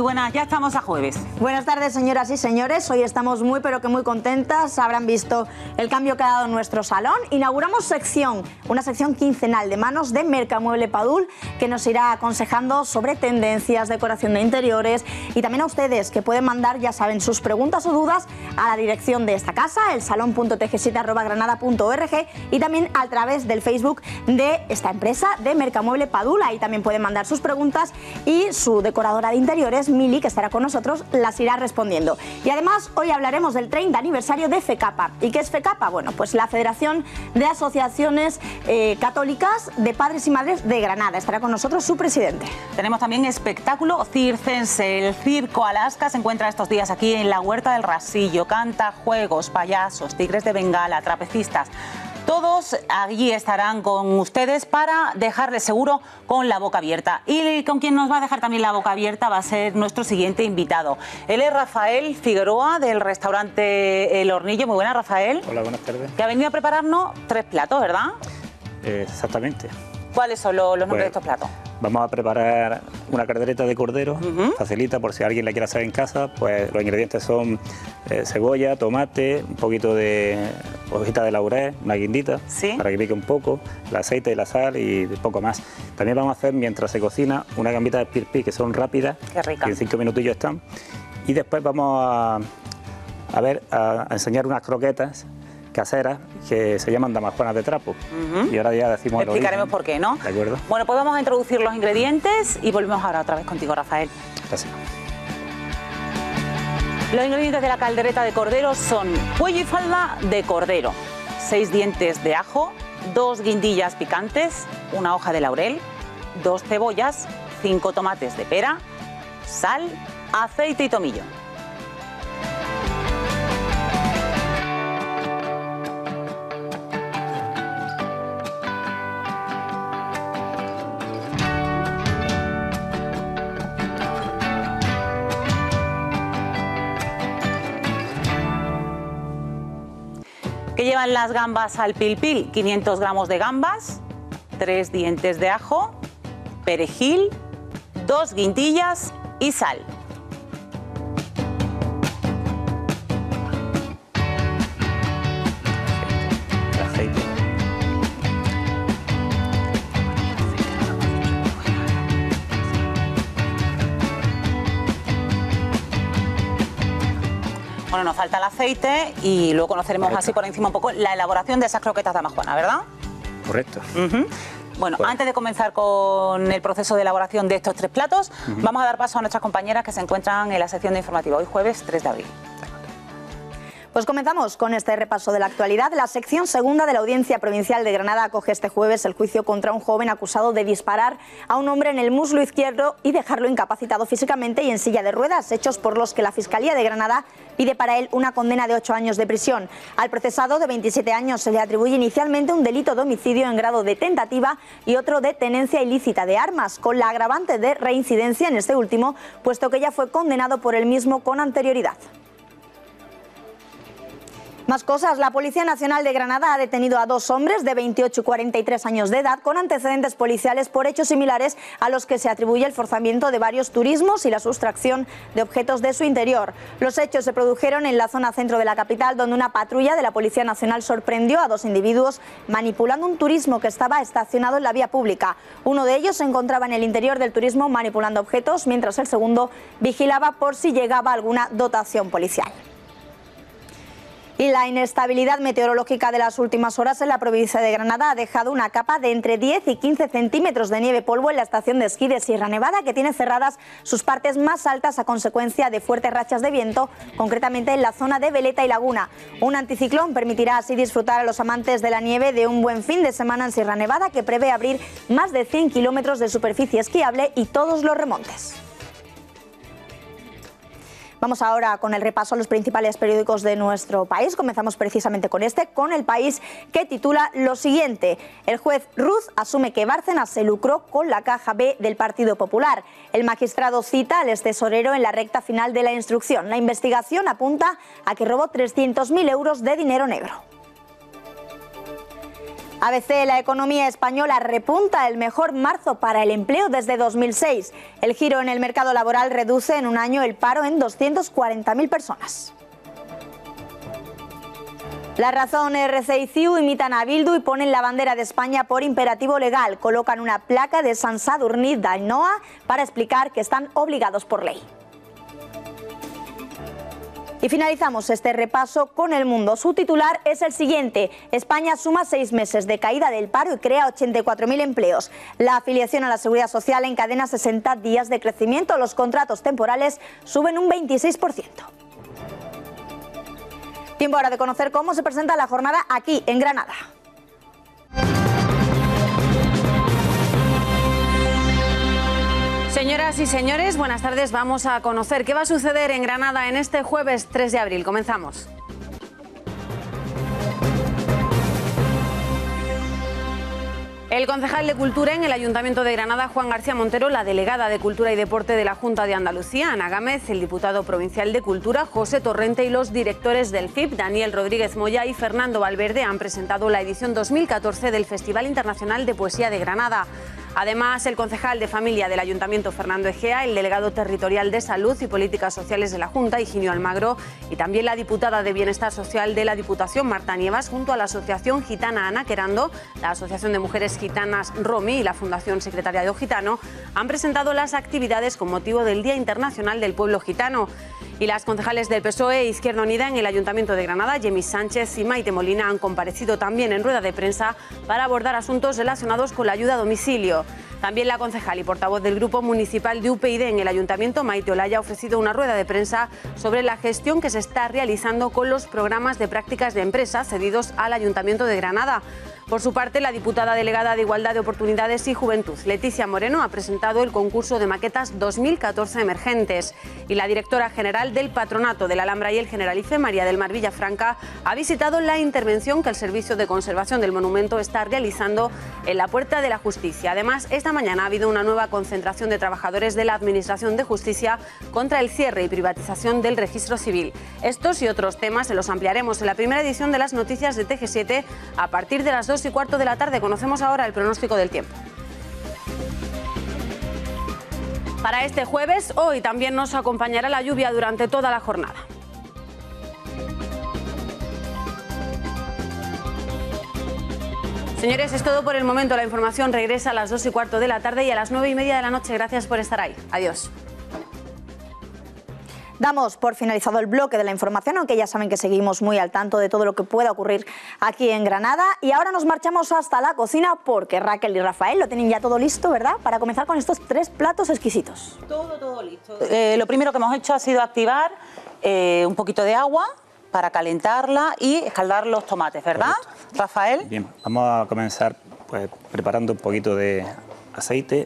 muy buenas, ya estamos a jueves. Buenas tardes, señoras y señores. Hoy estamos muy pero que muy contentas. Habrán visto el cambio que ha dado nuestro salón. Inauguramos una sección quincenal de manos de Mercamueble Padul, que nos irá aconsejando sobre tendencias, decoración de interiores, y también a ustedes, que pueden mandar, ya saben, sus preguntas o dudas a la dirección de esta casa, elsalon.tg7@granada.org, y también a través del Facebook de esta empresa de Mercamueble Padul. Ahí también pueden mandar sus preguntas y su decoradora de interiores, Mili, que estará con nosotros, las irá respondiendo. Y además hoy hablaremos del 30 aniversario de FECAPA. ¿Y qué es FECAPA? Bueno, pues la Federación de Asociaciones Católicas de Padres y Madres de Granada. Estará con nosotros su presidente. Tenemos también espectáculo circense. El Circo Alaska se encuentra estos días aquí en la Huerta del Rasillo. Canta, juegos, payasos, tigres de Bengala, trapecistas. Todos allí estarán con ustedes para dejarles seguro con la boca abierta. Y con quien nos va a dejar también la boca abierta va a ser nuestro siguiente invitado. Él es Rafael Figueroa, del restaurante El Hornillo. Muy buenas, Rafael. Hola, buenas tardes. Que ha venido a prepararnos 3 platos, ¿verdad? Exactamente. ¿Cuáles son los nombres de estos platos? Vamos a preparar una caldereta de cordero, facilita por si alguien la quiere hacer en casa. Pues los ingredientes son cebolla, tomate, un poquito de hojita de laurel, una guindita, para que pique un poco, el aceite y la sal y poco más. También vamos a hacer, mientras se cocina, una gambita de pirpí, que son rápidas, que en 5 minutillos están. Y después vamos a enseñar unas croquetas caseras que se llaman damajuanas de trapo. Y ahora ya decimos lo explicaremos por qué, ¿no? De acuerdo. Bueno, pues vamos a introducir los ingredientes y volvemos ahora otra vez contigo, Rafael. Gracias. Los ingredientes de la caldereta de cordero son cuello y falda de cordero, 6 dientes de ajo, 2 guindillas picantes, una hoja de laurel, 2 cebollas, 5 tomates de pera, sal, aceite y tomillo. ¿Qué llevan las gambas al pilpil? 500 gramos de gambas, 3 dientes de ajo, perejil, 2 guindillas y sal. Aceite. Bueno, nos falta el aceite y luego conoceremos así por encima un poco la elaboración de esas croquetas damajuanas, ¿verdad? Correcto. Bueno, antes de comenzar con el proceso de elaboración de estos 3 platos, vamos a dar paso a nuestras compañeras que se encuentran en la sección de informativa hoy jueves 3 de abril. Pues comenzamos con este repaso de la actualidad. La sección segunda de la Audiencia Provincial de Granada acoge este jueves el juicio contra un joven acusado de disparar a un hombre en el muslo izquierdo y dejarlo incapacitado físicamente y en silla de ruedas, hechos por los que la Fiscalía de Granada pide para él una condena de 8 años de prisión. Al procesado, de 27 años, se le atribuye inicialmente un delito de homicidio en grado de tentativa y otro de tenencia ilícita de armas, con la agravante de reincidencia en este último, puesto que ya fue condenado por él mismo con anterioridad. Más cosas. La Policía Nacional de Granada ha detenido a 2 hombres de 28 y 43 años de edad con antecedentes policiales por hechos similares a los que se atribuye el forzamiento de varios turismos y la sustracción de objetos de su interior. Los hechos se produjeron en la zona centro de la capital, donde una patrulla de la Policía Nacional sorprendió a 2 individuos manipulando un turismo que estaba estacionado en la vía pública. Uno de ellos se encontraba en el interior del turismo manipulando objetos, mientras el segundo vigilaba por si llegaba alguna dotación policial. Y la inestabilidad meteorológica de las últimas horas en la provincia de Granada ha dejado una capa de entre 10 y 15 centímetros de nieve polvo en la estación de esquí de Sierra Nevada, que tiene cerradas sus partes más altas a consecuencia de fuertes rachas de viento, concretamente en la zona de Veleta y Laguna. Un anticiclón permitirá así disfrutar a los amantes de la nieve de un buen fin de semana en Sierra Nevada, que prevé abrir más de 100 kilómetros de superficie esquiable y todos los remontes. Vamos ahora con el repaso a los principales periódicos de nuestro país. Comenzamos precisamente con con El País, que titula lo siguiente: el juez Ruz asume que Bárcenas se lucró con la caja B del Partido Popular. El magistrado cita al extesorero en la recta final de la instrucción. La investigación apunta a que robó 300.000 euros de dinero negro. ABC, la economía española repunta, el mejor marzo para el empleo desde 2006. El giro en el mercado laboral reduce en un año el paro en 240.000 personas. La Razón, RC y CiU imitan a Bildu y ponen la bandera de España por imperativo legal. Colocan una placa de Sant Sadurní d'Anoia para explicar que están obligados por ley. Y finalizamos este repaso con El Mundo. Su titular es el siguiente: España suma 6 meses de caída del paro y crea 84.000 empleos. La afiliación a la Seguridad Social encadena 60 días de crecimiento. Los contratos temporales suben un 26%. Tiempo ahora de conocer cómo se presenta la jornada aquí en Granada. Señoras y señores, buenas tardes. Vamos a conocer qué va a suceder en Granada en este jueves 3 de abril. Comenzamos. El concejal de Cultura en el Ayuntamiento de Granada, Juan García Montero, la delegada de Cultura y Deporte de la Junta de Andalucía, Ana Gámez, el diputado provincial de Cultura, José Torrente, y los directores del FIP, Daniel Rodríguez Moya y Fernando Valverde, han presentado la edición 2014 del Festival Internacional de Poesía de Granada. Además, el concejal de Familia del Ayuntamiento, Fernando Egea, el delegado territorial de Salud y Políticas Sociales de la Junta, Higinio Almagro, y también la diputada de Bienestar Social de la Diputación, Marta Nievas, junto a la Asociación Gitana Ana Querando, la Asociación de Mujeres Gitanas Romi y la Fundación Secretariado Gitano, han presentado las actividades con motivo del Día Internacional del Pueblo Gitano. Y las concejales del PSOE e Izquierda Unida en el Ayuntamiento de Granada, Yemis Sánchez y Maite Molina, han comparecido también en rueda de prensa para abordar asuntos relacionados con la ayuda a domicilio. También la concejal y portavoz del Grupo Municipal de UPyD en el Ayuntamiento, Maite Olaya, ha ofrecido una rueda de prensa sobre la gestión que se está realizando con los programas de prácticas de empresas cedidos al Ayuntamiento de Granada. Por su parte, la diputada delegada de Igualdad de Oportunidades y Juventud, Leticia Moreno, ha presentado el concurso de maquetas 2014 emergentes. Y la directora general del Patronato de la Alhambra y el Generalife, María del Mar Villafranca, ha visitado la intervención que el Servicio de Conservación del Monumento está realizando en la Puerta de la Justicia. Además, esta mañana ha habido una nueva concentración de trabajadores de la Administración de Justicia contra el cierre y privatización del registro civil. Estos y otros temas se los ampliaremos en la primera edición de las noticias de TG7 a partir de las 2:15 de la tarde. Conocemos ahora el pronóstico del tiempo. Para este jueves, hoy también nos acompañará la lluvia durante toda la jornada. Señores, es todo por el momento. La información regresa a las 2:15 de la tarde y a las 9:30 de la noche. Gracias por estar ahí. Adiós. Damos por finalizado el bloque de la información, aunque ya saben que seguimos muy al tanto de todo lo que pueda ocurrir aquí en Granada. Y ahora nos marchamos hasta la cocina porque Raquel y Rafael lo tienen ya todo listo, ¿verdad? Para comenzar con estos 3 platos exquisitos. Todo listo. Lo primero que hemos hecho ha sido activar un poquito de agua para calentarla y escaldar los tomates, ¿verdad, correcto, Rafael? Bien, vamos a comenzar pues preparando un poquito de aceite.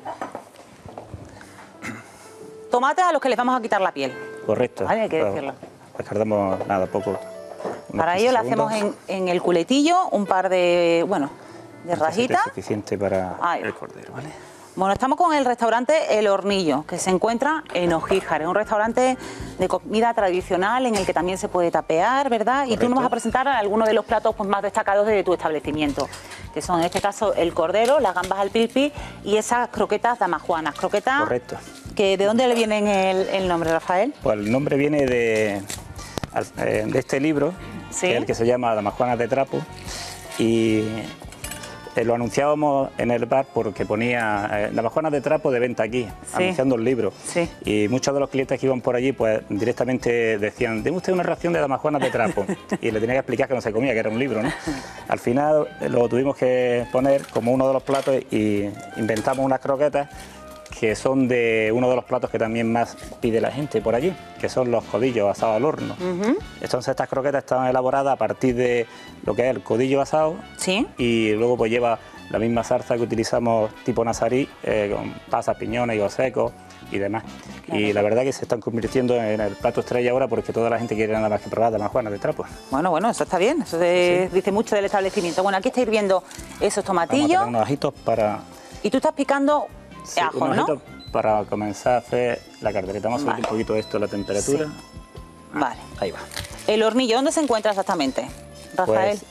Tomates a los que les vamos a quitar la piel. Correcto. Vale, hay que decirlo. Descartamos nada, poco. Para ello le hacemos en el culetillo un par de, de rajitas. Es suficiente para el cordero, ¿vale? Bueno, estamos con el restaurante El Hornillo, que se encuentra en Ogíjar. Es un restaurante de comida tradicional en el que también se puede tapear, ¿verdad? Correcto. Y tú nos vas a presentar algunos de los platos más destacados de tu establecimiento, que son en este caso el cordero, las gambas al pilpi y esas croquetas damajuanas. Croquetas. Correcto. ¿De dónde le viene el nombre, Rafael? Pues el nombre viene de este libro, ¿sí?, que es el que se llama Damajuanas de Trapo, y lo anunciábamos en el bar porque ponía Damajuanas de Trapo de venta aquí, sí, anunciando el libro. Sí. Y muchos de los clientes que iban por allí pues directamente decían, deme usted una ración de Damajuanas de Trapo. Y le tenía que explicar que no se comía, que era un libro, ¿no? Al final lo tuvimos que poner como uno de los platos y inventamos unas croquetas que son de uno de los platos que también más pide la gente por allí, que son los codillos asados al horno. Entonces estas croquetas están elaboradas a partir de lo que es el codillo asado, ¿sí?, y luego pues lleva la misma salsa que utilizamos tipo nazarí, con pasas, piñones, higos secos y demás. Claro. Y la verdad que se están convirtiendo en el plato estrella ahora porque toda la gente quiere nada más que probar Damajuanas de Trapo. Bueno, eso está bien, eso dice mucho del establecimiento. Bueno, aquí está hirviendo esos tomatillos. Vamos a unos ajitos para... Y tú estás picando... Sí, ajo, ¿no? Para comenzar a hacer la caldereta. Vamos a subir un poquito esto, la temperatura. Sí. Vale. Ahí va. El hornillo, ¿dónde se encuentra exactamente, Rafael? Pues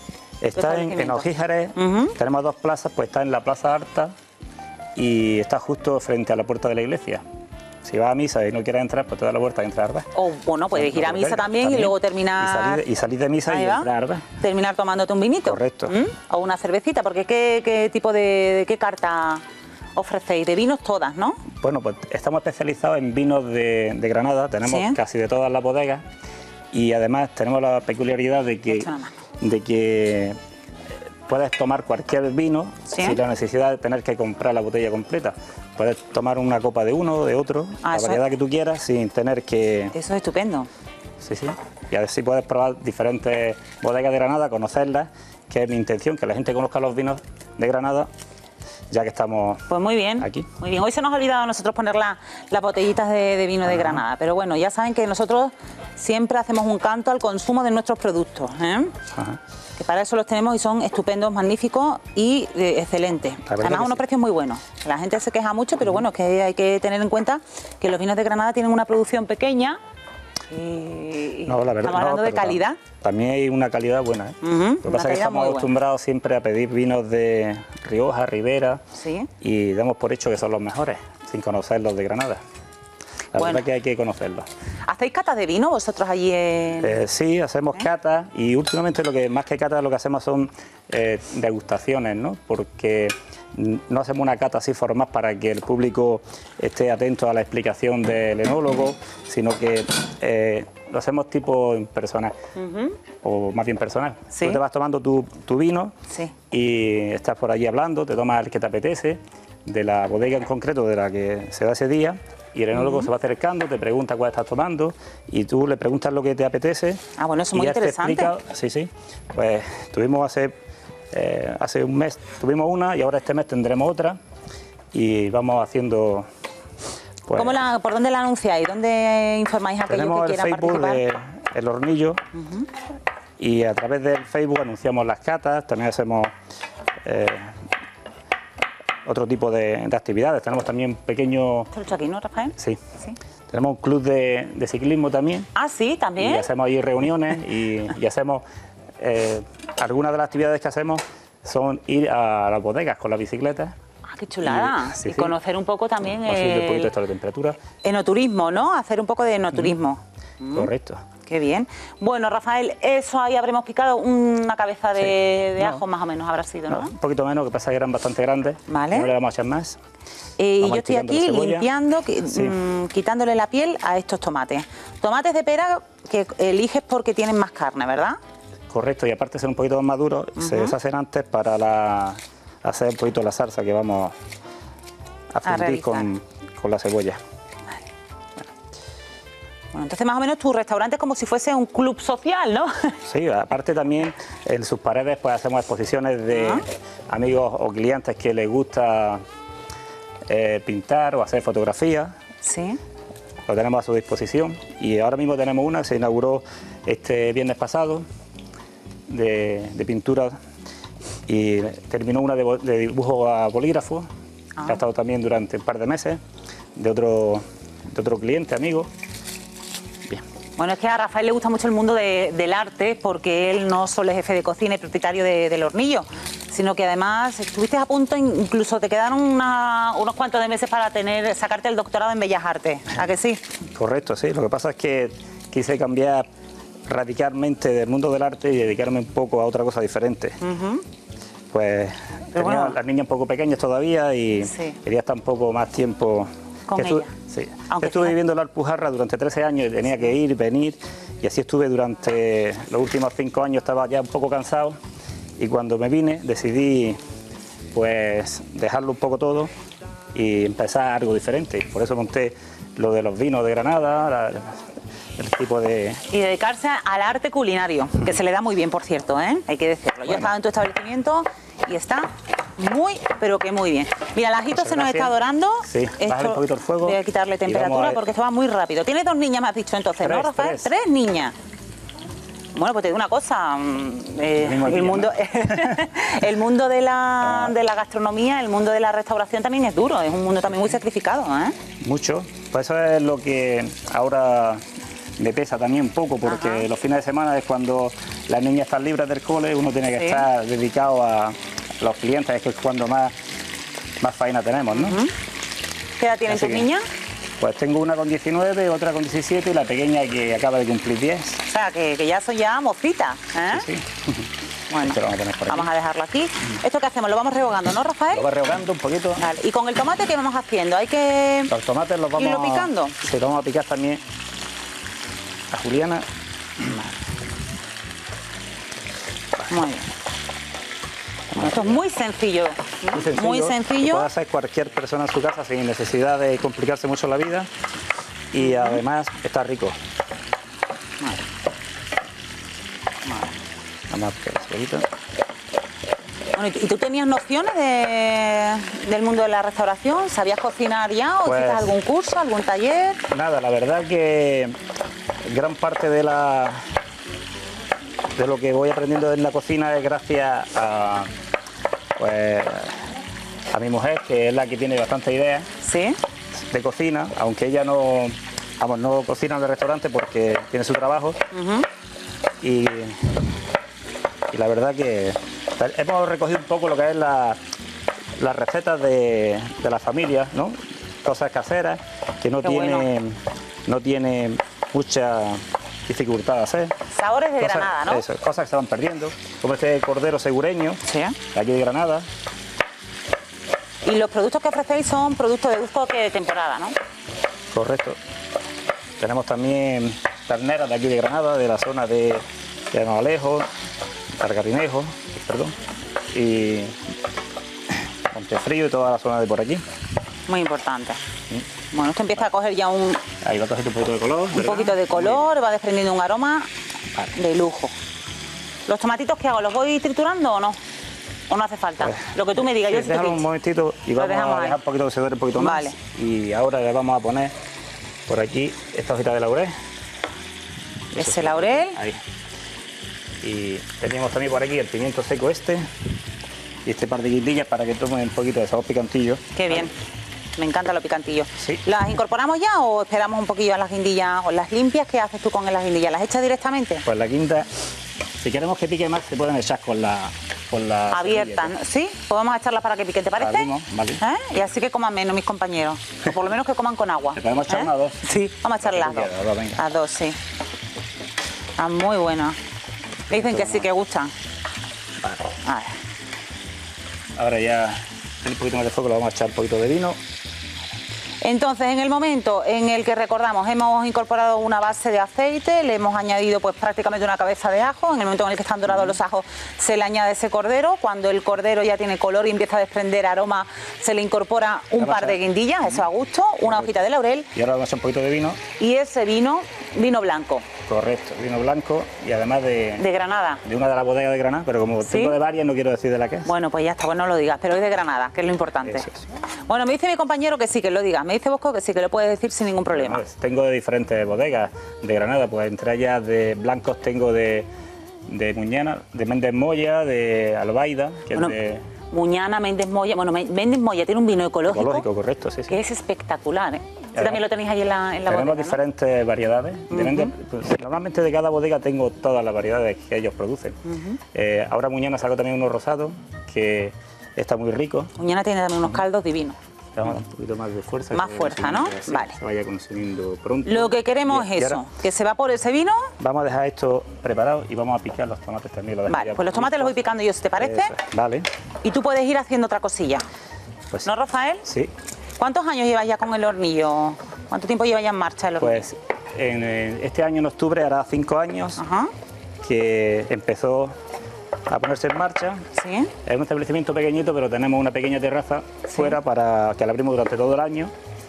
Está en Ojíjares, tenemos 2 plazas, pues está en la Plaza Alta y está justo frente a la puerta de la iglesia. Si vas a misa y no quieres entrar, pues te da la vuelta y entrar a Arbés. O bueno, puedes ir a misa también y luego terminar... Y salir de misa y entrar a Arbés. Terminar tomándote un vinito. Correcto. O una cervecita, porque ¿qué tipo qué carta ofrecéis? De vinos todas, ¿no? Bueno, pues estamos especializados en vinos de Granada, tenemos casi de todas las bodegas y además tenemos la peculiaridad de que puedes tomar cualquier vino sin la necesidad de tener que comprar la botella completa. Puedes tomar una copa de uno, de otro, la variedad que tú quieras, sin tener que... Eso es estupendo. Sí, sí. Y así puedes probar diferentes bodegas de Granada, conocerlas, que es mi intención, que la gente conozca los vinos de Granada, ya que estamos pues muy bien, aquí. Muy bien. Hoy se nos ha olvidado a nosotros poner las botellitas de vino de Granada, pero bueno, ya saben que nosotros siempre hacemos un canto al consumo de nuestros productos, que para eso los tenemos y son estupendos, magníficos y excelentes. Además, a unos precios muy buenos. La gente se queja mucho, pero bueno, es que hay que tener en cuenta que los vinos de Granada tienen una producción pequeña y no, la verdad, estamos hablando de calidad. También hay una calidad buena. Lo que pasa es que estamos acostumbrados siempre a pedir vinos de Rioja, Ribera, y damos por hecho que son los mejores, sin conocer los de Granada. La verdad que hay que conocerlos. ¿Hacéis catas de vino vosotros allí en...? Sí, hacemos catas y últimamente más que catas lo que hacemos son degustaciones, ¿no? Porque no hacemos una cata así formal para que el público esté atento a la explicación del enólogo, sino que lo hacemos tipo personal, o más bien personal. Tú te vas tomando tu vino y estás por allí hablando, te tomas el que te apetece, de la bodega en concreto de la que se da ese día, y el enólogo se va acercando, te pregunta cuál estás tomando y tú le preguntas lo que te apetece. Ah, bueno, eso es muy interesante. Sí. Pues tuvimos hace un mes tuvimos una y ahora este mes tendremos otra y vamos haciendo... Pues, ¿por dónde la anunciáis? ¿Dónde informáis a aquellos que quieran participar? Tenemos el Facebook de El Hornillo y a través del Facebook anunciamos las catas, también hacemos... otro tipo de actividades. Tenemos también pequeños... ¿Te lo he hecho aquí, no, Rafael? Sí. Tenemos un club de ciclismo también. Ah, sí, también. Y hacemos ahí reuniones y hacemos... algunas de las actividades que hacemos son ir a las bodegas con las bicicletas. Ah, qué chulada. Y conocer un poco también un poquito esto de temperatura. Enoturismo, ¿no? Hacer un poco de enoturismo. Correcto. Qué bien. Bueno, Rafael, eso ahí habremos picado una cabeza de ajo más o menos habrá sido, ¿no? Un poquito menos, que pasa que eran bastante grandes. Vale. No le vamos a echar más. Y yo estoy aquí limpiando, quitándole la piel a estos tomates. Tomates de pera que eliges porque tienen más carne, ¿verdad? Correcto, y aparte de ser un poquito más maduros, se deshacen antes para hacer un poquito la salsa que vamos a fundir con la cebolla. Bueno, entonces más o menos tu restaurante es como si fuese un club social, ¿no? Sí, aparte también en sus paredes pues hacemos exposiciones de amigos o clientes que les gusta pintar o hacer fotografías. Sí. Lo tenemos a su disposición y ahora mismo tenemos una que se inauguró este viernes pasado de pintura y terminó una de dibujo a bolígrafo, que ha estado también durante un par de meses, de otro cliente, amigo. Bueno, es que a Rafael le gusta mucho el mundo del arte porque él no solo es jefe de cocina y propietario del Hornillo, sino que además estuviste a punto, incluso te quedaron unos cuantos de meses para sacarte el doctorado en Bellas Artes, ¿a que sí? Correcto, sí. Lo que pasa es que quise cambiar radicalmente del mundo del arte y dedicarme un poco a otra cosa diferente. Pues tenía las niñas un poco pequeñas todavía y quería estar un poco más tiempo con ella. Sí. Estuve viviendo en la Alpujarra durante 13 años y tenía que ir, venir, y así estuve durante los últimos 5 años, estaba ya un poco cansado, y cuando me vine decidí pues dejarlo un poco todo y empezar algo diferente. Por eso monté lo de los vinos de Granada, el tipo de... Y dedicarse al arte culinario, que se le da muy bien, por cierto, ¿eh? Hay que decirlo. Bueno. Yo he estado en tu establecimiento y está muy, pero que muy bien. Mira, el ajito se nos está dorando. Sí, bájale un poquito el fuego. Voy a quitarle temperatura porque esto va muy rápido. Tienes 2 niñas, me has dicho entonces, ¿no, Rafael? 3 niñas. Bueno, pues te digo una cosa, el mundo de la gastronomía, el mundo de la restauración también es duro, es un mundo también muy sacrificado, ¿eh? Mucho, pues eso es lo que ahora me pesa también un poco, porque Ajá. los fines de semana es cuando las niñas están libres del cole, uno tiene que Sí. estar dedicado a los clientes, es que es cuando más faena tenemos, ¿no? ¿Qué edad tienen Así tus que, niñas? Pues tengo una con 19, otra con 17 y la pequeña que acaba de cumplir 10. O sea, que ya son ya mocitas, ¿eh? Sí. Bueno, Esto lo vamos a poner por aquí. vamos a dejarlo aquí. ¿Esto qué hacemos? ¿Lo vamos rehogando, no, Rafael? Lo va rehogando un poquito. Vale. ¿Y con el tomate qué vamos haciendo? Hay que... Los tomates los vamos ¿Irlo picando? Sí, lo vamos a picar también a Juliana. Muy bien. Bueno, esto es muy sencillo. Muy Lo sencillo. puede hacer cualquier persona en su casa sin necesidad de complicarse mucho la vida y además está rico. Vamos a picar cebollita. Bueno, ¿y tú tenías nociones del mundo de la restauración? ¿Sabías cocinar ya o Pues- hiciste algún curso, algún taller? Nada, la verdad que gran parte de lo que voy aprendiendo en la cocina es gracias pues, a mi mujer, que es la que tiene bastante ideas Sí. de cocina, aunque ella no cocina en el restaurante porque tiene su trabajo. y la verdad que hemos recogido un poco lo que es las recetas de la familia, ¿no? Cosas caseras que no Qué tienen mucha dificultad de hacer. Sabores de Cosas- Granada, ¿no? Eso, cosas que se van perdiendo, como este cordero segureño, Sí. de aquí de Granada. Y los productos que ofrecéis son productos de gusto que de temporada, ¿no? Correcto. Tenemos también terneras de aquí de Granada, de la zona de Navalejo, Cargarinejo, perdón, y Montefrío y toda la zona de por aquí. Muy importante. Bueno, esto empieza a coger ya un Ahí va a coger un poquito de color. poquito de color, va desprendiendo un aroma de lujo. ¿Los tomatitos qué hago? ¿Los voy triturando o no? ¿O no hace falta? Lo que tú me digas, yo sí te Déjalo un pincho. momentito y Lo vamos dejamos a ahí. dejar un poquito que se dore un poquito más. Vale. Y ahora le vamos a poner por aquí esta hojita de laurel. Ese laurel. Ahí. Y teníamos también por aquí el pimiento seco este. Y este par de guindillas para que tome un poquito de sabor picantillo. Qué bien. Me encanta lo picantillo. Sí. ¿Las incorporamos ya o esperamos un poquillo a las guindillas o las limpias? ¿Qué haces tú con las guindillas? ¿Las echas directamente? Pues la quinta, si queremos que pique más, se pueden echar con la Abiertas, ¿no? ¿Sí? Podemos echarlas para que pique, ¿te parece? Abrimos, vale. ¿Eh? Y así que coman menos mis compañeros. O por lo menos que coman con agua. ¿Le podemos echar ¿Eh? una o dos? Sí, vamos a echarle las La que dos. tú quieras, las dos, venga. Las dos, sí. Están muy buenas. Dicen que sí, que gustan. Vale. A ver. Ahora ya un poquito más de fuego, le vamos a echar un poquito de vino. Entonces, en el momento en el que recordamos, hemos incorporado una base de aceite, le hemos añadido pues prácticamente una cabeza de ajo. En el momento en el que están dorados los ajos, se le añade ese cordero. Cuando el cordero ya tiene color y empieza a desprender aroma, se le incorpora un Vamos a par de echar. guindillas, eso a gusto, una hojita de laurel Y ahora vamos a echar un poquito de vino. y ese vino blanco, Correcto, vino blanco y además de Granada. de una de las bodegas de Granada, pero como ¿Sí? tengo de varias no quiero decir de la que es. Bueno, pues ya está, pues no lo digas, pero es de Granada, que es lo importante. Eso es. Bueno, me dice mi compañero que sí, que lo digas. Me dice Bosco que sí, que lo puedes decir sin ningún problema. Pues tengo de diferentes bodegas de Granada, pues entre ellas de blancos tengo de Muñana, de Méndez Moya, de Albaida, que Bueno, es de Muñana, Méndez Moya. Bueno, Méndez Moya tiene un vino ecológico, correcto, sí, sí. que es espectacular, ¿eh? Ese Además, también lo tenéis ahí en la Tenemos bodega, ¿no? diferentes variedades. De Méndez, pues, normalmente de cada bodega tengo todas las variedades que ellos producen. Ahora Muñana sacó también uno rosado, que está muy rico. Muñana tiene también unos caldos divinos. Le vamos a dar un poquito más de fuerza. Más que fuerza, ¿no? sí, Vale. Se vaya consumiendo pronto. Lo que queremos Bien, y es eso, ahora que se evapore ese vino. vamos a dejar esto preparado y vamos a picar los tomates también. Vale, pues los tomates los voy picando yo, si te parece. Eso es. Vale, Y tú puedes ir haciendo otra cosilla. pues ¿No, Rafael? sí. ¿Cuántos años llevas ya con el hornillo? ¿Cuánto tiempo llevas ya en marcha el hornillo? Pues este año en octubre hará 5 años Ajá, que empezó a ponerse en marcha. sí. Es un establecimiento pequeñito, pero tenemos una pequeña terraza fuera para que la abrimos durante todo el año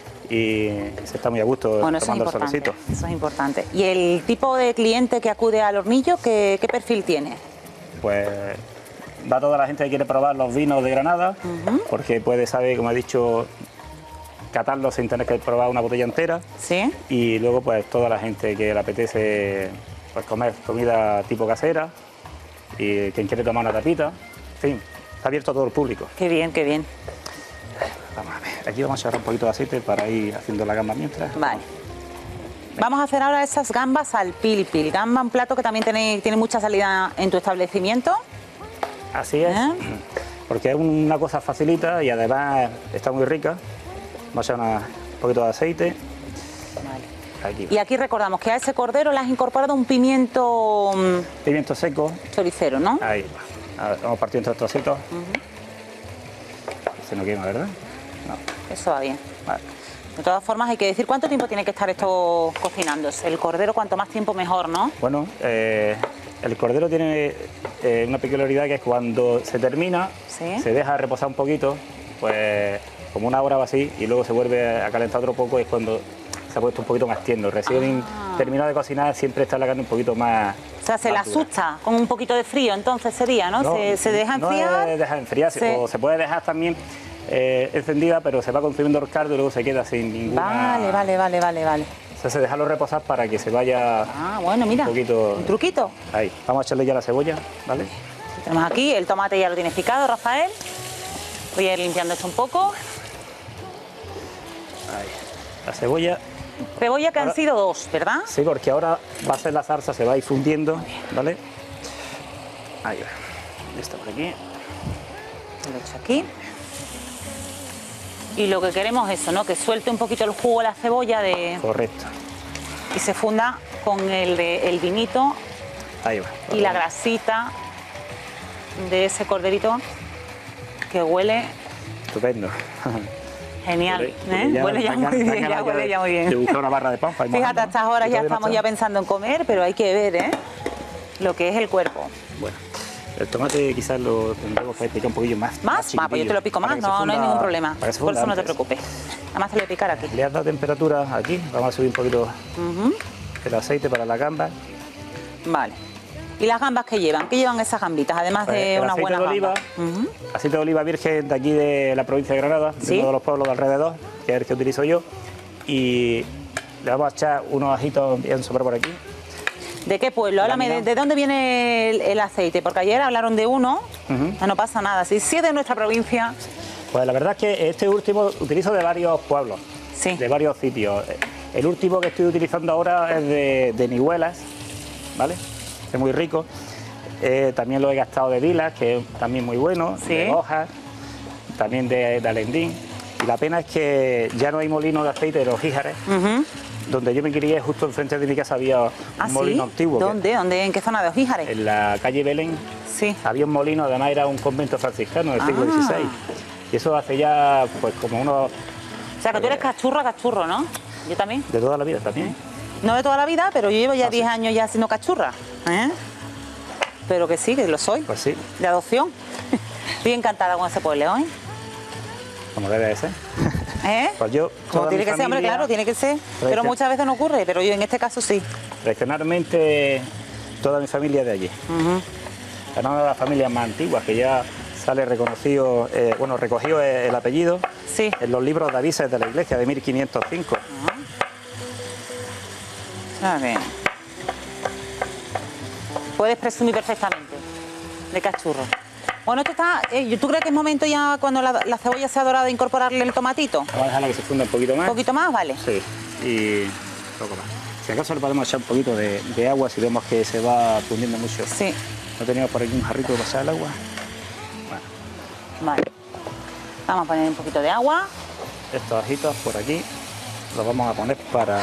y se está muy a gusto Bueno, eso es tomando el importante. solecito. Eso es importante. ¿Y el tipo de cliente que acude al hornillo, qué perfil tiene? Pues va toda la gente que quiere probar los vinos de Granada, porque puede saber, como he dicho, catarlos sin tener que probar una botella entera. ¿Sí? Y luego pues toda la gente que le apetece pues, comer comida tipo casera y quien quiere tomar una tapita. En fin, está abierto a todo el público. Qué bien, qué bien. Vamos a ver, aquí vamos a echar un poquito de aceite para ir haciendo la gamba mientras. Vale. Vamos a hacer ahora esas gambas al pil-pil. Gamba, un plato que también tiene mucha salida en tu establecimiento. Así es, porque es una cosa facilita y además está muy rica. Vamos a echar un poquito de aceite. Vale. Aquí. Y aquí recordamos que a ese cordero le has incorporado un pimiento... Pimiento seco. Choricero, ¿no? Ahí va. A ver, vamos partiendo estos trocitos. Se no quema, ¿verdad? No. Eso va bien. Vale. De todas formas, hay que decir cuánto tiempo tiene que estar esto cocinándose. El cordero, cuanto más tiempo mejor, ¿no? Bueno, el cordero tiene una peculiaridad que es cuando se termina, se deja reposar un poquito, pues como una hora o así, y luego se vuelve a calentar otro poco, y es cuando se ha puesto un poquito más tierno. Recién terminado de cocinar siempre está la carne un poquito más... O sea, se la asusta con un poquito de frío, entonces sería, ¿no? Se deja enfriar. No es dejar enfriar, o se puede dejar también encendida, pero se va consumiendo el caldo y luego se queda sin ninguna... Vale. O sea, se deja reposar para que se vaya bueno, mira, un poquito... un truquito. Ahí, vamos a echarle ya la cebolla, ¿vale? Tenemos aquí, el tomate ya lo tienes picado, Rafael. Voy a ir limpiando esto un poco. Ahí, la cebolla... Cebolla que ahora, han sido 2, ¿verdad? Sí, porque ahora va a ser la salsa, se va a ir fundiendo, ¿vale? Ahí va. Esto por aquí. Lo echo aquí. Y lo que queremos es eso, ¿no? Que suelte un poquito el jugo de la cebolla de... Correcto. Y se funda con el vinito. Ahí va. Y la grasita de ese corderito que huele... Estupendo. Genial, huele ya muy bien, huele ya muy bien. Te busca una barra de pan. Fíjate, a estas horas ya estamos ya pensando en comer, pero hay que ver, lo que es el cuerpo. Bueno, el tomate quizás lo tendremos que picar un poquillo más. ¿Más? Pues yo te lo pico más, no hay ningún problema. Por eso no te preocupes. Además te lo voy a picar aquí. Le has dado temperatura aquí, vamos a subir un poquito el aceite para la gamba. Vale. ¿Y las gambas qué llevan? ¿Qué llevan esas gambitas? Además de unas buenas gambas. Aceite de oliva virgen de aquí de la provincia de Granada, de uno de los pueblos de alrededor, que es el que utilizo yo. Y le vamos a echar unos ajitos bien sobre por aquí. ¿De qué pueblo? Háblame, ¿de dónde viene el aceite? Porque ayer hablaron de uno, no pasa nada. Si es de nuestra provincia... Pues la verdad es que este último utilizo de varios pueblos, de varios sitios. El último que estoy utilizando ahora es de Nihuelas, ¿vale? Es muy rico. También lo he gastado de Vilas, que es también muy bueno, de Hojas, también de Alendín. Y la pena es que ya no hay molino de aceite de los Híjares. Donde yo me crié, justo enfrente de mi casa había un molino antiguo. ¿Dónde? ¿En qué zona de los Híjares? En la calle Belén. Había un molino, además era un convento franciscano del siglo XVI. Y eso hace ya, pues, como unos... O sea, que tú eres cachurro, ¿no? Yo también. De toda la vida también. No de toda la vida, pero yo llevo ya 10 años ya siendo cachurra. Pero que sí, que lo soy. Pues sí. De adopción. Estoy encantada con ese pueblo, ¿eh? Como debe de ser. Pues yo, como tiene que ser, hombre, claro, tiene que ser. Pero muchas veces no ocurre, pero yo en este caso sí. Tradicionalmente, toda mi familia es de allí. Es una de las familias más antiguas que ya sale reconocido, recogido el apellido en los libros de avisos de la iglesia de 1505. A ver. Puedes presumir perfectamente de cachurro. Bueno, esto está... ¿Tú crees que es momento ya, cuando la cebolla sea dorada, de incorporarle el tomatito? Vamos a dejarla que se funda un poquito más. ¿Un poquito más? Vale. Sí, y poco más. Si acaso le podemos echar un poquito de agua si vemos que se va fundiendo mucho. Sí. ¿No teníamos por aquí un jarrito de pasar el agua? Bueno. Vale. Vamos a poner un poquito de agua. Estos ajitos por aquí los vamos a poner para...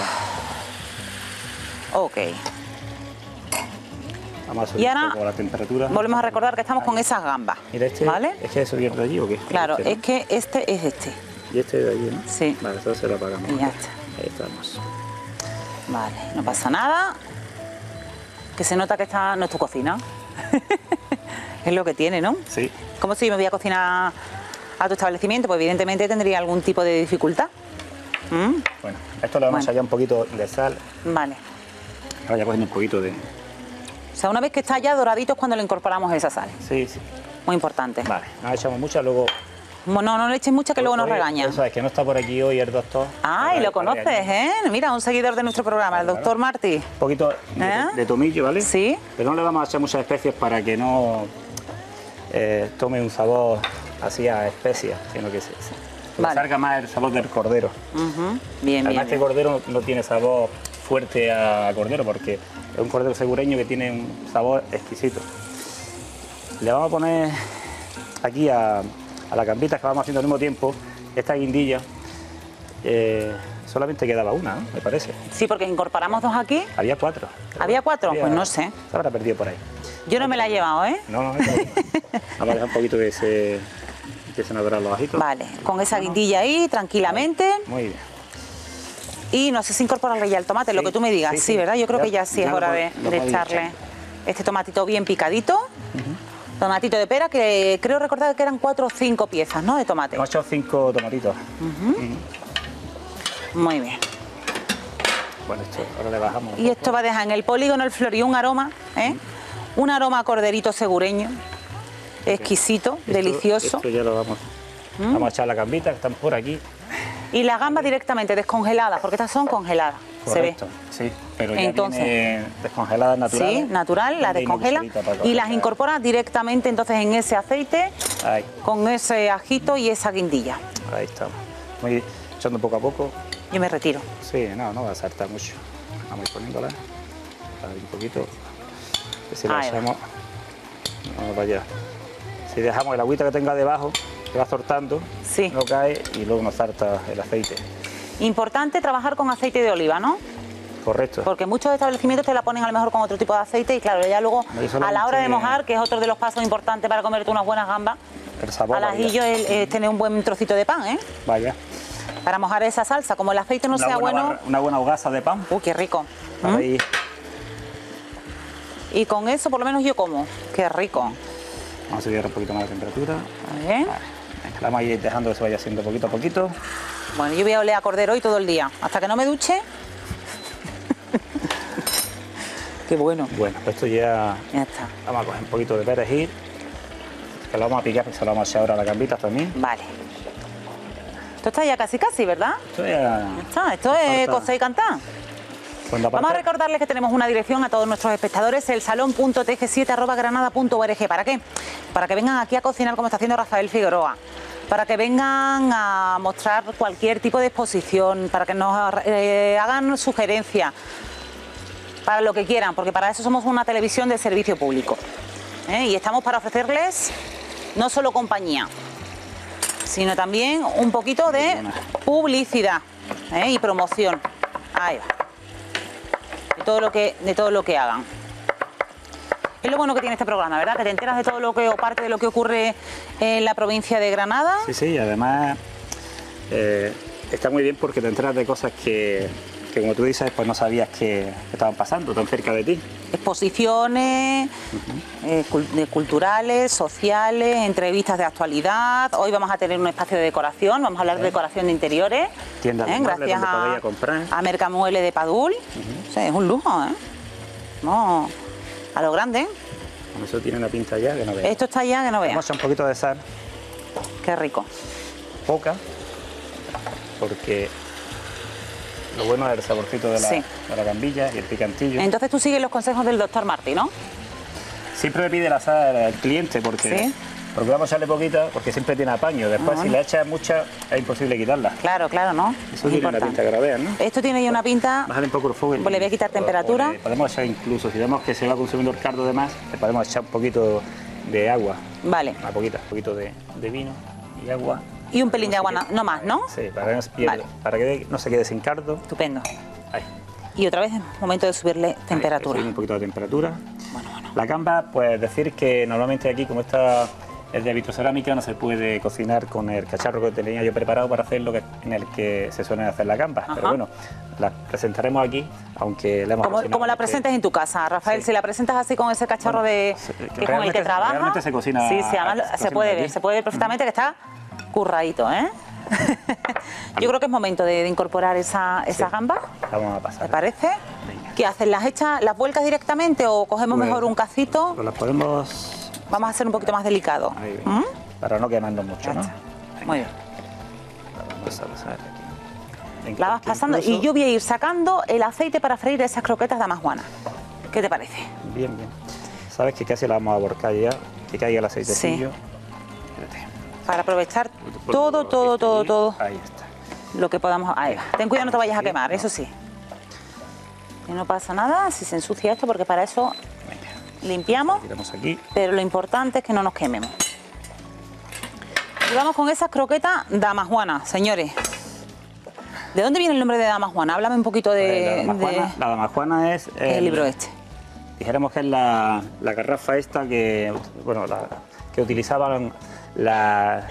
Ok. Vamos a subir un poco la temperatura. Volvemos a recordar que estamos con esas gambas. Mira, ¿vale? ¿Es que eso viene de allí o qué? Claro, es que este es este. Y este de allí, ¿no? Sí. Vale, entonces lo apagamos. Y ya está. Ahí estamos. Vale, no pasa nada. Que se nota que esta no es tu cocina. Es lo que tiene, ¿no? Sí. ¿Cómo si me voy a cocinar a tu establecimiento? Pues evidentemente tendría algún tipo de dificultad. Bueno, esto le vamos a echar ya un poquito de sal. Vale. Ahora ya cogiendo un poquito de... O sea, una vez que está ya doradito es cuando le incorporamos esa sal. Sí, sí. Muy importante. Vale, no echamos mucha, luego... Bueno, no le eches mucha que luego nos regaña. Eso es que no está por aquí hoy el doctor. Ay, lo conoces, ¿eh? Mira, un seguidor de nuestro programa, el doctor Martí. Un poquito de tomillo, ¿vale? Sí. Pero no le vamos a echar muchas especies para que no tome un sabor así a especias, sino que salga más el sabor del cordero. Bien, Además, este cordero no tiene sabor fuerte a cordero, porque es un cordero segureño que tiene un sabor exquisito. Le vamos a poner aquí a la gambita que vamos haciendo al mismo tiempo, esta guindilla. Solamente quedaba una, ¿no? Me parece. Sí, porque incorporamos 2 aquí. Había 4. ¿Había 4? Pues no sé. Se habrá perdido por ahí. Yo no me la he llevado, ¿eh? No, vamos a dejar un poquito que se empiecen a dorar los ajitos. Vale, con esa guindilla ahí, tranquilamente. Muy bien. Y no sé si incorporarle ya el tomate, Sí, lo que tú me digas. Sí, ¿verdad? Yo creo que ya sí es hora de echarle este tomatito bien picadito. Tomatito de pera, que creo recordar que eran 4 o 5 piezas, ¿no? De tomate. Hemos echado 5 tomatitos. Muy bien. Bueno, esto ahora le bajamos. Y esto va a dejar en el polígono El Florí un aroma, ¿eh? Un aroma a corderito segureño, exquisito, delicioso. Esto ya lo vamos. Vamos a echar la gambita que están por aquí. Y las gambas directamente descongeladas, porque estas son congeladas, Correcto, sí, pero ya Entonces, viene descongeladas naturales. Sí, natural, las descongela y las incorpora directamente entonces en ese aceite, Ahí, con ese ajito y esa guindilla. ahí estamos. Voy echando poco a poco. Yo me retiro. Sí, no va a saltar mucho. Vamos a ir poniéndola. Ahí un poquito. Que si la Ahí va. echamos, vamos para allá. Si dejamos el agüita que tenga debajo, que va sortando, Sí. no cae y luego nos salta el aceite. Importante trabajar con aceite de oliva, ¿no? Correcto. Porque muchos establecimientos te la ponen a lo mejor con otro tipo de aceite y claro, ya luego No, y a solamente- la hora de mojar, que es otro de los pasos importantes para comerte unas buenas gambas, El sabor. al ajillo es tener un buen trocito de pan, ¿eh? Vaya. Para mojar esa salsa, como el aceite no sea bueno. Una buena hogaza de pan. Qué rico. Para ahí. Y con eso por lo menos yo como. Qué rico. Vamos a subir un poquito más la temperatura. Muy bien. Venga, la vamos a ir dejando que se vaya haciendo poquito a poquito. Bueno, yo voy a oler a cordero hoy todo el día. Hasta que no me duche. Qué bueno. Bueno, pues esto ya. Ya está. Vamos a coger un poquito de perejil. Que lo vamos a picar, que se lo vamos a echar ahora a las gambitas también. Vale. Esto está ya casi casi, ¿verdad? Esto ya. Ya está. Esto es Falta. coser y cantar. Cuando Vamos a aparte- recordarles que tenemos una dirección a todos nuestros espectadores, el salón.tg7@granada.org. ¿Para qué? Para que vengan aquí a cocinar como está haciendo Rafael Figueroa. Para que vengan a mostrar cualquier tipo de exposición, para que nos hagan sugerencias, para lo que quieran, porque para eso somos una televisión de servicio público. Y estamos para ofrecerles no solo compañía, sino también un poquito de publicidad y promoción. Ahí va. De todo lo que hagan. Es lo bueno que tiene este programa, ¿verdad? Que te enteras de todo lo que, o parte de lo que ocurre en la provincia de Granada. Sí, y además está muy bien porque te enteras de cosas que como tú dices, pues no sabías que estaban pasando tan cerca de ti. Exposiciones culturales, sociales, entrevistas de actualidad. Hoy vamos a tener un espacio de decoración, vamos a hablar de decoración de interiores. Tiendas de muebles gracias donde podéis comprar. a Mercamueble de Padul. O sea, es un lujo, ¿eh? No, a lo grande. Eso tiene una pinta ya que no veas. Esto está ya que no veas. Vamos a echar un poquito de sal, Qué rico. poca, porque lo bueno es el saborcito de Sí. la gambilla y el picantillo. Entonces tú sigues los consejos del doctor Martí, ¿no? Siempre me pide la sal al cliente porque Sí. procuramos echarle poquita porque siempre tiene apaño. Después si le echas mucha es imposible quitarla. Claro, claro, ¿no? Eso Es tiene una importante. pinta que la vean, ¿no? Esto tiene ya una pinta. Bájale un poco el fuego. Pues le voy a quitar temperatura. Podemos echar incluso, si vemos que se va consumiendo el caldo de más, le podemos echar un poquito de agua. Vale. Una poquita, un poquito de vino y agua. Y un pelín de agua, no más, ¿no? Sí, para que no se pierda, Vale. para que no se quede sin caldo. Estupendo. Ahí. Y otra vez es momento de subirle temperatura. Ahí, un poquito de temperatura. Bueno. La gamba, pues decir que normalmente aquí, como esta es de vitrocerámica, no se puede cocinar con el cacharro que tenía yo preparado para hacer en el que se suelen hacer las gambas. Ajá. Pero bueno, la presentaremos aquí, aunque la hemos cocinado Como la antes. presentes en tu casa, Rafael, Sí. si la presentas así con ese cacharro que es con el que trabaja. Realmente se cocina. Sí, sí, además se puede ver, perfectamente que está curradito, ¿eh? Yo creo que es momento de incorporar esa gamba. Vamos a pasar. ¿Te parece? Venga. ¿Qué hacen? ¿Las echas, las vuelcas directamente o cogemos Pues, mejor un cacito? Pues las podemos. Vamos a hacer un poquito más delicado. Ahí, ¿Mm? para no quemarnos mucho, Ya ¿no? está. Venga, Muy bien. la vamos a pasar aquí. Venga, La vas porque pasando incluso- y yo voy a ir sacando el aceite para freír esas croquetas de amajuana. ¿Qué te parece? Bien, bien. Sabes que casi la vamos a volcar ya, que caiga el aceitecillo. Espérate. Para aprovechar todo Ahí está. lo que podamos. Ahí va. Ten cuidado, no te vayas a quemar, eso sí. Que no pasa nada si se ensucia esto, porque para eso limpiamos, Tiramos aquí. pero lo importante es que no nos quememos. Y vamos con esas croquetas damajuanas, señores. ¿De dónde viene el nombre de damajuana? Háblame un poquito La damajuana es... el libro este. Dijéramos que es la garrafa esta que, bueno, que utilizaban las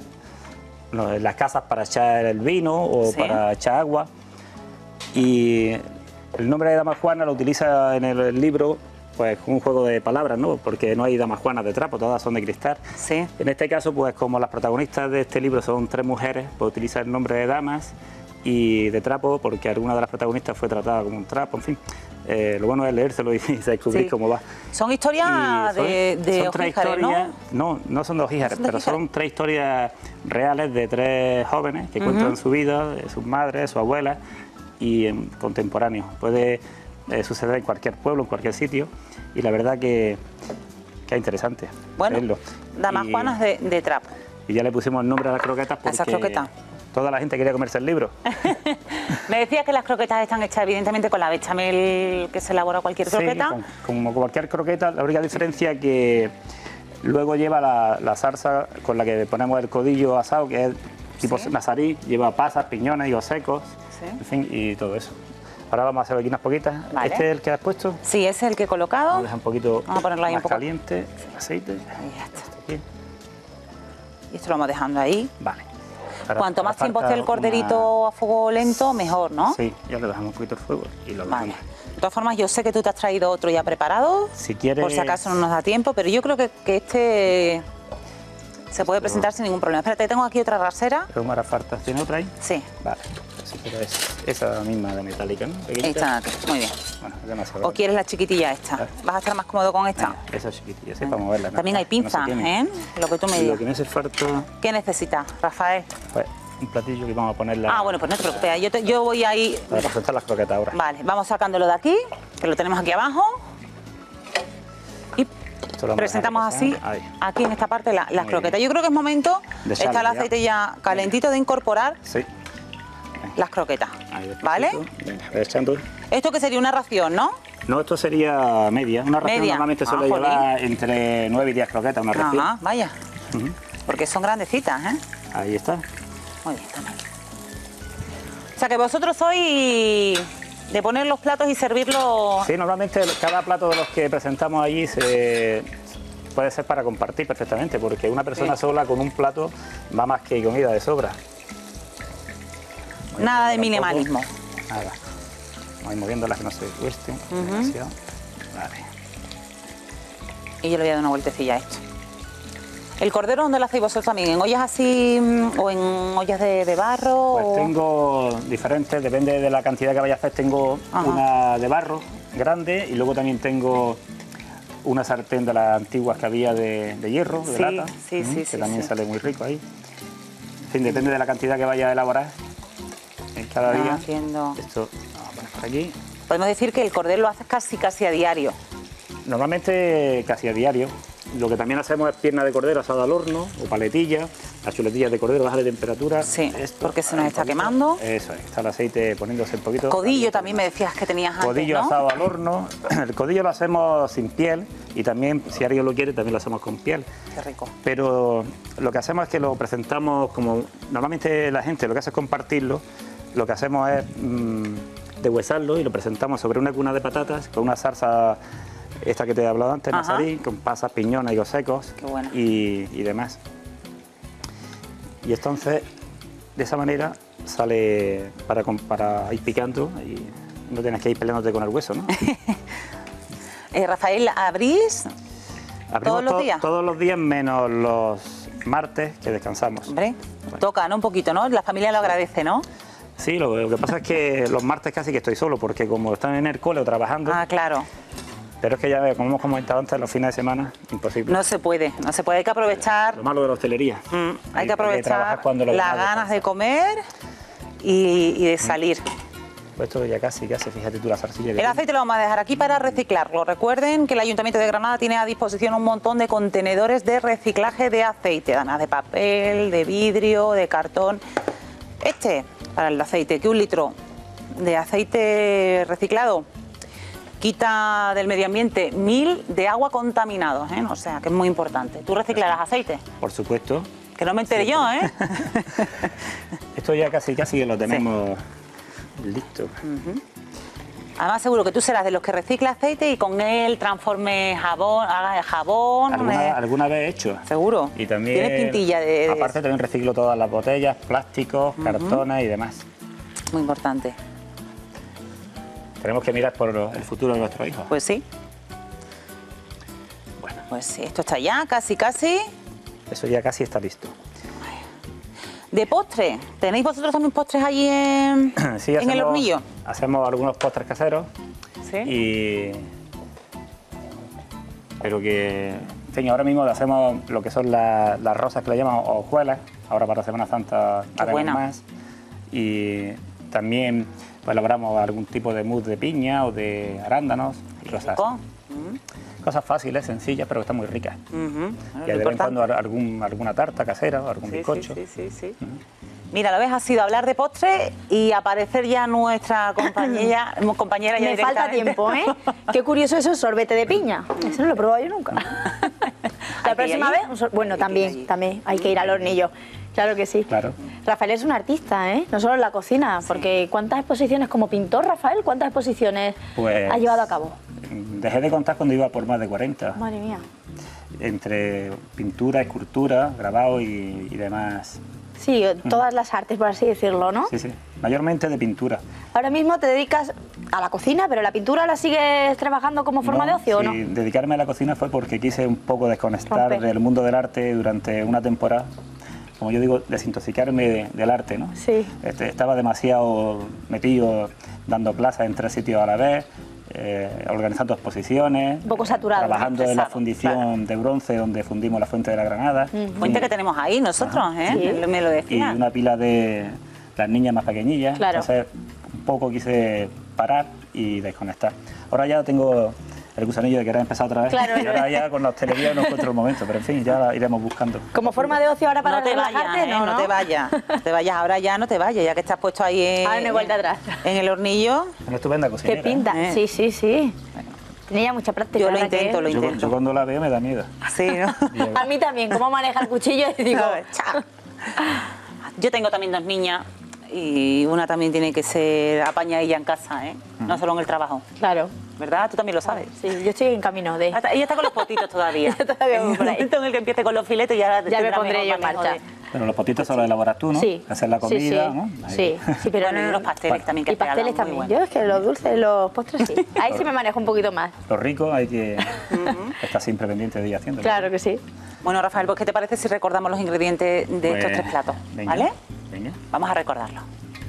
casas para echar el vino o Sí. para echar agua. Y el nombre de damajuana lo utiliza en el libro, pues un juego de palabras, ¿no? Porque no hay damajuanas de trapo, todas son de cristal. Sí. En este caso, pues como las protagonistas de este libro son 3 mujeres, pues utiliza el nombre de damas y de trapo porque alguna de las protagonistas fue tratada como un trapo, en fin. Lo bueno es leérselo y descubrir Sí. cómo va. Son historias Y de son 3 Ojíjares, historias, ¿no? no son de Ojíjares, ¿Son de pero Ojíjares? son 3 historias reales de 3 jóvenes que cuentan su vida, sus madres, su abuela y contemporáneos. Puede suceder en cualquier pueblo, en cualquier sitio y la verdad que es interesante Bueno, leerlo. damajuanas de trapo. Y ya le pusimos el nombre a las croquetas porque esas croquetas. toda la gente quería comerse el libro. Me decías que las croquetas están hechas evidentemente con la bechamel que se elabora cualquier croqueta. Sí, como cualquier croqueta, la única diferencia que luego lleva la salsa con la que ponemos el codillo asado, que es tipo Sí. nazarí, lleva pasas, piñones, higos secos, Sí. en fin, y todo eso. Ahora vamos a hacer aquí unas poquitas. Vale. Este es el que has puesto. Sí, ese es el que he colocado. Lo deja un poquito Vamos a ponerlo ahí más un poco. caliente, aceite. Ahí ya está. Aquí. Y esto lo vamos dejando ahí. Vale. Ahora- Cuanto ahora más tiempo falta esté el corderito a fuego lento, mejor, ¿no? Sí, ya le dejamos un poquito el fuego y lo Vale. dejamos. De todas formas, yo sé que tú te has traído otro ya preparado. Si quieres... Por si acaso no nos da tiempo, pero yo creo que este se puede presentar sin ningún problema. Espérate, tengo aquí otra rasera. ¿Cómo hará falta? ¿Tiene otra ahí? Sí, Vale. Si quieres esa misma de metálica, ¿no? Pequeñita. esta aquí. Muy bien. Bueno, es demasiado. ¿O quieres la chiquitilla esta? Vale. ¿Vas a estar más cómodo con esta? Venga, esa chiquitilla, sí, para moverla. ¿no? También hay No se pinzas, tiene. ¿eh? Lo que tú me Y lo digas. que me hace falta, ¿Qué necesitas, Rafael? pues, un platillo que vamos a ponerla Ah, bueno, pues no te preocupes. Yo voy ahí. para presentar las croquetas ahora. Vale, vamos sacándolo de aquí, que lo tenemos aquí abajo. Y Esto lo vamos a presentamos dejar así, reposar. Ahí. aquí en esta parte, las Muy croquetas. bien. Yo creo que es momento, De está el echarle ya. aceite ya calentito, de incorporar Sí. las croquetas. Ahí despacito. ¿Vale? Venga, voy echando. Esto que sería una ración, ¿no? No, esto sería media. Una ración Media. normalmente Ah, suele jolín. llevar entre 9 y 10 croquetas, una ración. Ajá, vaya. Ujú. Porque son grandecitas, ¿eh? Ahí está. Muy bien, también. O sea que vosotros sois de poner los platos y servirlos. Sí, normalmente cada plato de los que presentamos allí puede ser para compartir perfectamente, porque una persona sola con un plato va más que comida de sobra. Voy a Nada de moverla un poco. minimalismo. Nada. Vamos a ir moviéndolas que no se cuesten demasiado. Vale. Y yo le voy a dar una vueltecilla a esto. ¿El cordero dónde lo hacéis vosotros también? ¿En ollas así o en ollas de barro? Pues o- tengo diferentes, depende de la cantidad que vaya a hacer. Tengo Ajá. una de barro grande y luego también tengo una sartén de las antiguas que había de hierro, de Sí, lata, sí, sí, que sí, también sí. sale muy rico ahí. En fin, depende de la cantidad que vaya a elaborar en cada día. Haciendo... Esto vamos a poner por aquí. Podemos decir que el cordero lo haces casi a diario. Normalmente casi a diario. Lo que también hacemos es pierna de cordero asada al horno o paletilla, las chuletillas de cordero bajas de temperatura. Sí, porque se nos está quemando. Eso es, está el aceite poniéndose un poquito. Codillo caliente. también me decías que tenías antes, Codillo ¿no? asado al horno. El codillo lo hacemos sin piel y también, si alguien lo quiere, también lo hacemos con piel. Qué rico. Pero lo que hacemos es que lo presentamos como... Normalmente la gente lo que hace es compartirlo. Lo que hacemos es deshuesarlo y lo presentamos sobre una cuna de patatas con una salsa, esta que te he hablado antes, Ajá. nazarí, con pasas, piñones, higos secos Qué buena. y demás. Y entonces, de esa manera, sale para ir picando y no tienes que ir peleándote con el hueso, ¿no? Rafael, ¿abrís? Abrimos los días? Todos los días menos los martes que descansamos. Hombre, toca, ¿no? Un poquito, ¿no? La familia lo agradece, ¿no? Sí, lo que pasa es que los martes casi que estoy solo, porque como están en el cole o trabajando, Ah, claro. pero es que ya, como hemos comentado antes, los fines de semana, imposible. No se puede, hay que aprovechar. Lo malo de la hostelería. Hay que trabajar aprovechar cuando los las demás ganas de descansan. comer y de salir. Pues esto ya casi, fíjate tú la zarcilla que El tiene. aceite lo vamos a dejar aquí para reciclarlo. Recuerden que el Ayuntamiento de Granada tiene a disposición un montón de contenedores de reciclaje de aceite, además de papel, de vidrio, de cartón. Para el aceite, que 1 litro de aceite reciclado quita del medio ambiente 1000 de agua contaminados, ¿eh? O sea, que es muy importante. ¿Tú reciclarás aceite? Por supuesto. Que no me enteré yo, ¿eh? Esto ya casi lo tenemos listo. Además, seguro que tú serás de los que recicla aceite y con él transforme jabón, haga jabón. Alguna vez he hecho. Seguro. Y también, tienes pintilla de aparte también reciclo todas las botellas, plásticos, cartones y demás. Muy importante. Tenemos que mirar por el futuro de nuestros hijos. Pues sí. Bueno, pues sí, esto está ya casi. Eso ya casi está listo. De postre, ¿tenéis vosotros también postres allí en el hornillo? Hacemos algunos postres caseros. Sí. Pero que, en fin, ahora mismo hacemos lo que son las rosas que le llaman hojuelas. Ahora para Semana Santa haremos más. Y también pues, elaboramos algún tipo de mousse de piña o de arándanos y cosas así. Cosas fáciles, sencillas, pero que están muy ricas. Y de vez en cuando alguna tarta casera o algún bizcocho. Sí. Mira, lo ves, ha sido hablar de postre y aparecer ya nuestra compañera ya Me falta tiempo, ¿eh? Qué curioso eso, sorbete de piña. Eso no lo he probado yo nunca. La próxima vez, bueno, también hay que ir al hornillo. Claro que sí. Claro. Rafael es un artista, ¿eh? No solo en la cocina, porque ¿cuántas exposiciones como pintor, Rafael? ¿Cuántas exposiciones ha llevado a cabo? Dejé de contar cuando iba por más de 40. Madre mía. Entre pintura, escultura, grabado y demás. Sí, todas las artes, por así decirlo, ¿no? Sí. Mayormente de pintura. Ahora mismo te dedicas a la cocina, pero ¿la pintura la sigues trabajando como forma de ocio o no? Dedicarme a la cocina fue porque quise un poco desconectar del mundo del arte durante una temporada. Como yo digo, desintoxicarme del arte, ¿no? Sí. Estaba demasiado metido dando clases en 3 sitios a la vez, organizando exposiciones. Un poco saturado. Trabajando en la fundición de bronce, donde fundimos la Fuente de la Granada. Fuente que tenemos ahí nosotros, ¿eh? Sí. Me lo decía. Y una pila de las niñas más pequeñillas. Claro. Entonces, un poco quise parar y desconectar. Ahora ya tengo el gusanillo de querer empezar otra vez. Claro, y ahora ya con la hostelería no encuentro el momento, pero en fin, ya iremos buscando. Como forma de ocio ahora para no te relajarte, vayas, no te vayas. No te vayas ahora ya, no te vayas, ya que estás puesto ahí ahora no hay vuelta atrás. En el hornillo. Una estupenda cocinera. ¿Qué pinta? Sí. Tiene ya mucha práctica. Yo lo intento. Yo cuando la veo me da miedo. Sí, ¿no? A mí también, cómo maneja el cuchillo y digo, chao. Yo tengo también 2 niñas y una también tiene que ser apañadilla en casa, ¿eh? No solo en el trabajo. Claro. ¿Verdad? Tú también lo sabes. Sí, yo estoy en camino de... Ella está con los potitos todavía. Yo todavía voy en por el ahí. momento en el que empiece con los filetes ya me pondré yo en marcha. Pero los potitos solo elaboras tú, ¿no? Sí. Hacer la comida, sí. ¿no? Sí, pero bueno, y los pasteles también que y pasteles también. Yo es que los dulces, los postres sí. Ahí sí me manejo un poquito más. Lo rico hay que estar siempre pendiente de ir haciéndolo. Claro que sí. Bueno, Rafael, pues ¿qué te parece si recordamos los ingredientes de estos 3 platos? Venga, ¿Vale? Venga. Vamos a recordarlo.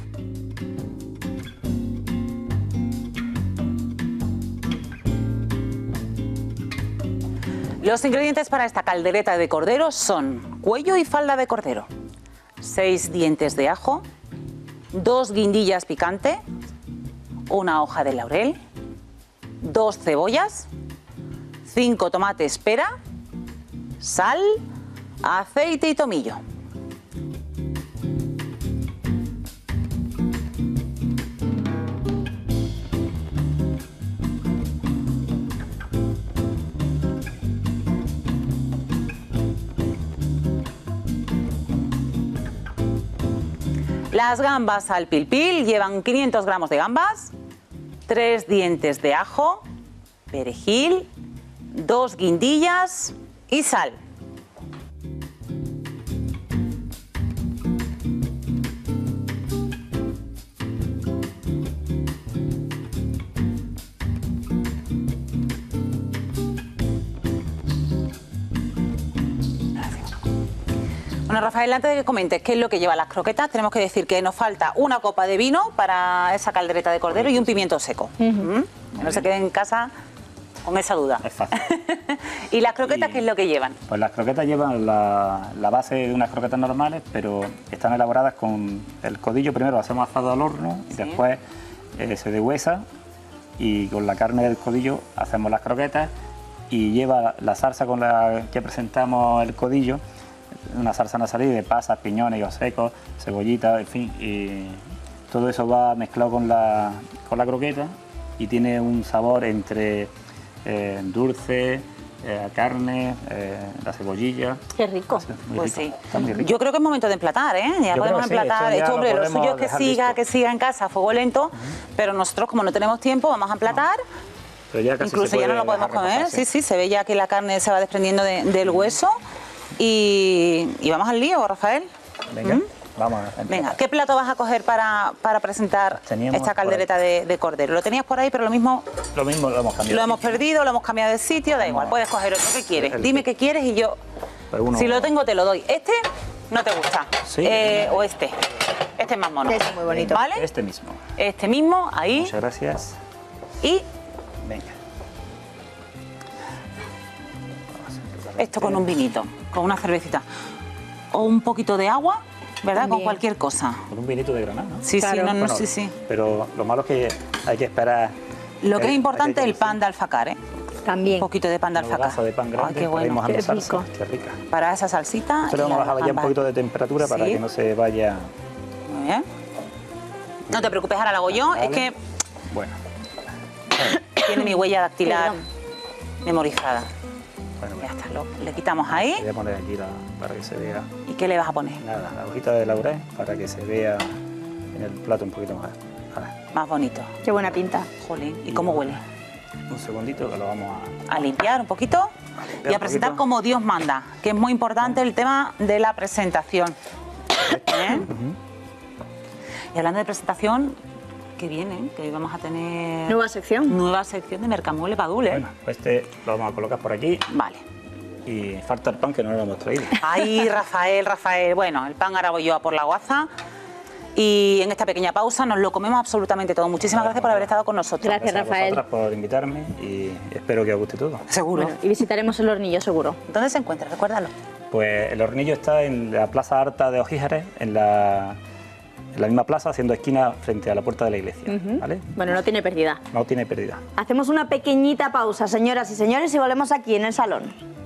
Los ingredientes para esta caldereta de cordero son cuello y falda de cordero, 6 dientes de ajo, 2 guindillas picante, 1 hoja de laurel, 2 cebollas, 5 tomates pera, sal, aceite y tomillo. Las gambas al pil pil llevan 500 gramos de gambas, 3 dientes de ajo, perejil, 2 guindillas y sal. Bueno, Rafael, antes de que comentes qué es lo que lleva las croquetas, tenemos que decir que nos falta 1 copa de vino para esa caldereta de cordero y un pimiento seco. Que no se queden en casa con esa duda. Es fácil. ¿Y las croquetas qué es lo que llevan? Pues las croquetas llevan la base de unas croquetas normales, pero están elaboradas con el codillo. Primero lo hacemos asado al horno y después se deshuesa y con la carne del codillo hacemos las croquetas y lleva la salsa con la que presentamos el codillo, una salsa nasalí de pasas, piñones, higos secos, cebollita, en fin, y todo eso va mezclado con la croqueta y tiene un sabor entre dulce, carne, la cebollilla. Qué rico. Muy Pues rico, sí. está muy rico. Yo creo que es momento de emplatar, ¿eh? Ya Yo podemos creo que sí, emplatar. esto ya Esto, hombre, lo lo suyo es podemos dejar listo. que siga en casa a fuego lento, pero nosotros, como no tenemos tiempo, vamos a emplatar. Pero ya casi Incluso se ya no puede lo podemos dejar comer. reposar, Sí, sí, se ve ya que la carne se va desprendiendo del hueso. Y vamos al lío, Rafael. Venga, vamos a emplatar. Venga, ¿qué plato vas a coger para presentar Teníamos esta por caldereta de cordero? Lo tenías por ahí, pero lo mismo Lo mismo lo hemos cambiado. lo hemos perdido, lo hemos cambiado de sitio, da igual, puedes coger otro que quieres. Dime qué quieres y yo, Pues uno- si lo tengo, te lo doy. ¿Este no te gusta? Sí. ¿O este? Este es más mono. Este es muy bonito. ¿Vale? Este mismo. Este mismo, ahí. Muchas gracias. Y Venga. esto con un vinito, con una cervecita. O un poquito de agua, ¿verdad? Con También. cualquier cosa. Con un vinito de Granada, ¿no? Sí, Claro. sí, no, Bueno, sí, sí. Pero lo malo es que hay que esperar. Lo que es hay importante es el conocer. pan de alfacar, ¿eh? También. Un poquito de pan de Un alfacar. rodazo de pan grande Ay, qué para ir bueno. mojando Qué salsa. rico. Qué rica. Para esa salsita. Pero y vamos a bajar ya un ambas. poquito de temperatura para Sí. que no se vaya. Muy bien. No te preocupes, ahora lo hago yo. Vale. Es que Bueno, tiene mi huella dactilar Perdón. memorizada. bueno, Ya está, le quitamos ahí. voy a poner aquí para que se vea. ¿Y qué le vas a poner? Nada, la hojita de laurel para que se vea en el plato un poquito más. Ahora, Más bonito. Qué buena pinta. Jolín, ¿y cómo huele? un segundito que lo vamos A limpiar un poquito y a un presentar poquito. como Dios manda, que es muy importante el tema de la presentación. ¿Eh? Y hablando de presentación, que viene, que hoy vamos a tener Nueva sección. nueva sección de Mercamueble Padul, ¿eh? Bueno, pues este lo vamos a colocar por aquí Vale. y falta el pan que no lo hemos traído. Ahí, Rafael. Bueno, el pan ahora voy yo a por la guaza. Y en esta pequeña pausa nos lo comemos absolutamente todo. Muchísimas gracias por haber estado con nosotros. Gracias, a Rafael. vosotras por invitarme y espero que os guste todo. Seguro. Bueno, y visitaremos el hornillo seguro. ¿Dónde se encuentra? Recuérdalo. Pues el hornillo está en la Plaza Harta de Ojíjares, en la misma plaza, haciendo esquina frente a la puerta de la iglesia. ¿Vale? Bueno, no tiene pérdida. No tiene pérdida. Hacemos una pequeñita pausa, señoras y señores, y volvemos aquí en el salón.